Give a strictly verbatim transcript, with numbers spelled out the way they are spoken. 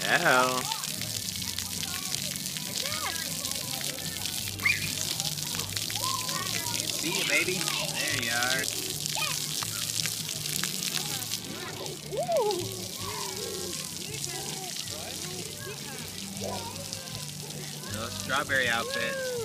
hell? Can't see you, baby. There you are. Little strawberry outfit.